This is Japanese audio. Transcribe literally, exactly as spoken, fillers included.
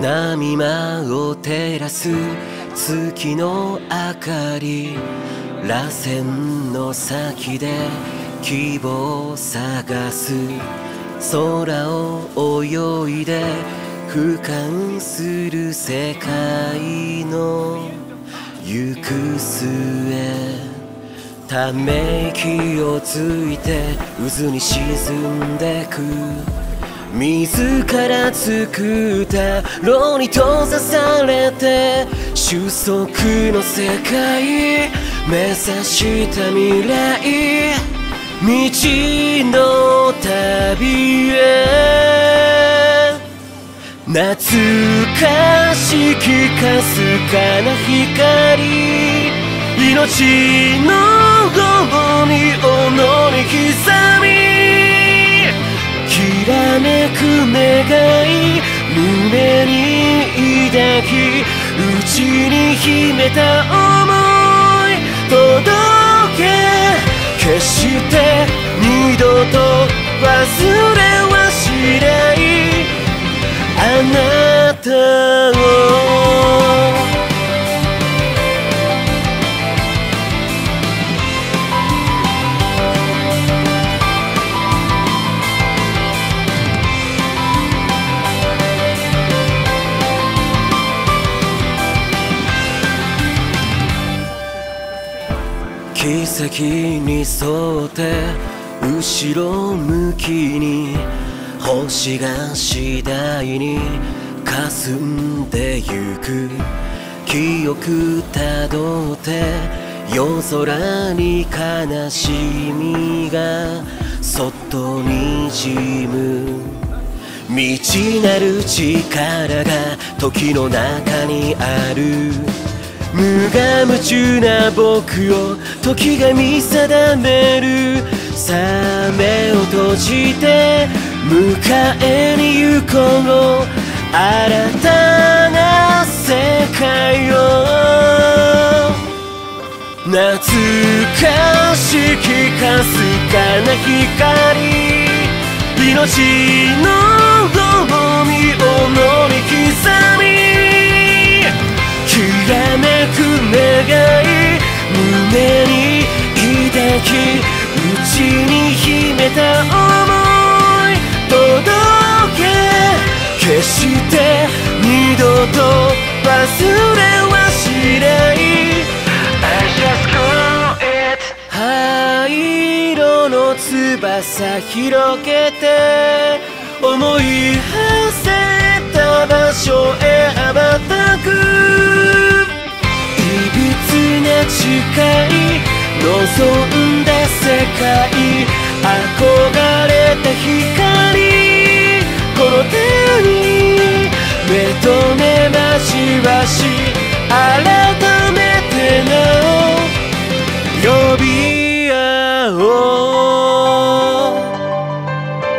波間を照らす月の明かり、螺旋の先で希望を探す。空を泳いで俯瞰する世界の行く末、ため息をついて渦に沈んでく。自ら作った炉に閉ざされて収束の世界、目指した未来、未知の旅へ。懐かしきかすかな光、命のごに己に刻み、きらめく願い胸に抱き、内に秘めた想い届け、決して二度と忘れはしないあなたを。奇跡に沿って後ろ向きに、星が次第に霞んでゆく。記憶たどって夜空に悲しみがそっとにじむ。未知なる力が時の中にある。無我夢中な僕を時が見定める。さあ目を閉じて迎えに行こう、新たな世界を。懐かしきかすかな光、命のごに己に刻み、きらめく願い胸に抱き、内に秘めた想い届け、決して二度と忘れはしない。 I just quit。 灰色の翼広げて思い馳せた場所へ羽ばたく。いびつな誓い望んだ世界、憧れた光、この手に目と目交わし新た